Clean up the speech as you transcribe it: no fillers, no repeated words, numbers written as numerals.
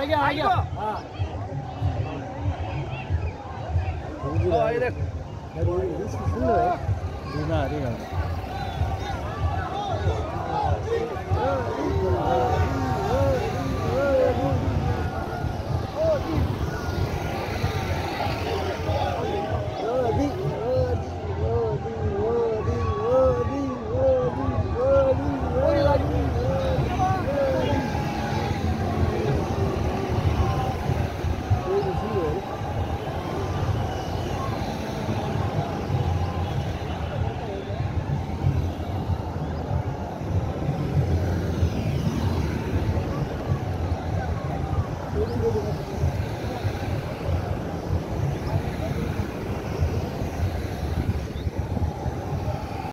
आ गया हां देख सुन लो है बिना आ रही है